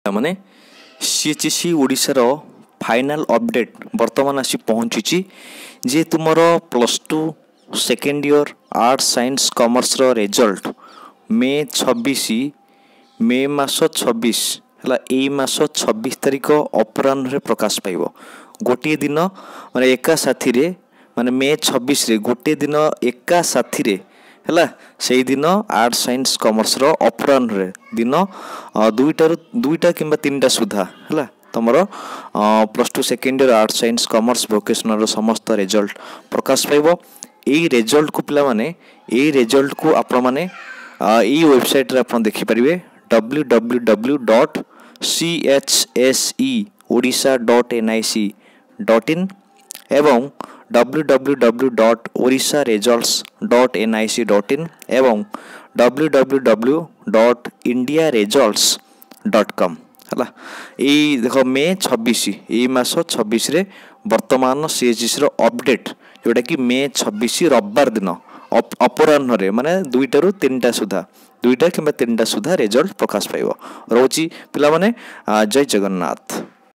माने सीएचसी ओडिशार final update वर्तमान आसी पहुँची जे तुमर +2 second year arts science commerce रो रिजल्ट मे 26 मे मास 26 हला एई मास 26 तारिख अपराह्न रे प्रकाश पाइबो। गोटे दिन माने एका साथी रे माने मे 26 रे गोटे दिन एका साथी रे हला सेई दिन आर्ट्स साइंस कॉमर्स रो अपराह्न रे दिन दुईटा किंबा तीनटा सुधा हला तमर +2 second year arts science commerce vocational समस्त रिजल्ट प्रकाश पाइबो। एई रिजल्ट को पिला माने एई रिजल्ट को आपण माने एई वेबसाइट रे आपण देखि परिबे www.chseodisha.nic.in एवं www.orisharesults.nic.in एवं www.indiaresults.com हला एई देखो मे 26 एई मास 26 रे वर्तमान सीएचसी रो अपडेट जोटा कि मे 26 रविवार दिन अपराह्न रे माने 2टा रु 3टा सुधा 2टा किंबा 3टा सुधा रिजल्ट प्रकाश पाइबो। रोची पिला माने जय जगन्नाथ।